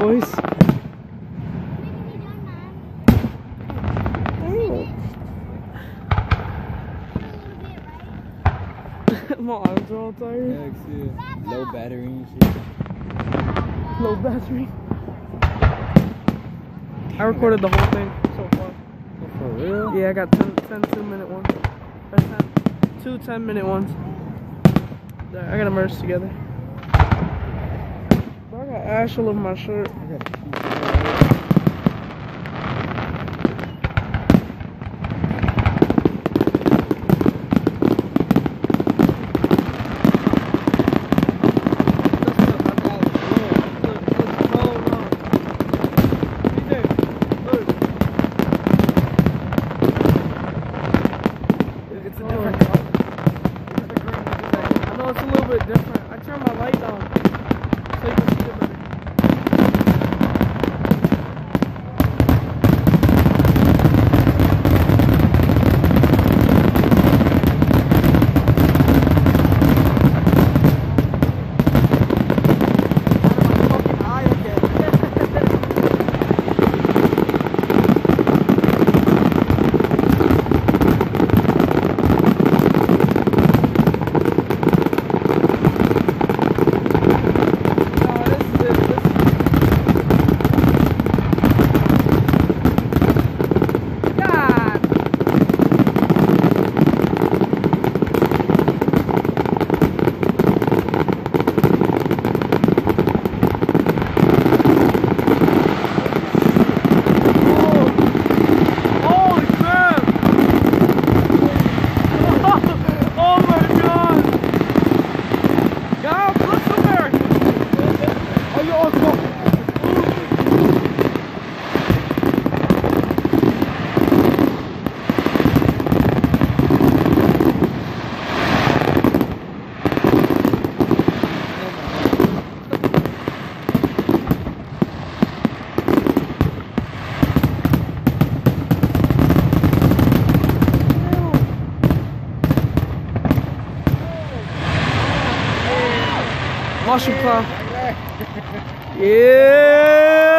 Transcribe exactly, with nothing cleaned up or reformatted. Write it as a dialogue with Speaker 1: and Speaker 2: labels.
Speaker 1: noise. My arms are all tired.
Speaker 2: Yeah, see, low battery and shit.
Speaker 1: Low battery. I recorded the whole thing so far.
Speaker 2: For real?
Speaker 1: Yeah, I got ten, ten two minute ones. Or ten, two ten minute ones. There, I gotta merge together. Bro, I got ash all over my shirt.
Speaker 2: I got
Speaker 1: It's a little bit different. I turned my light on so you can see it better. Wash your car. Yeah.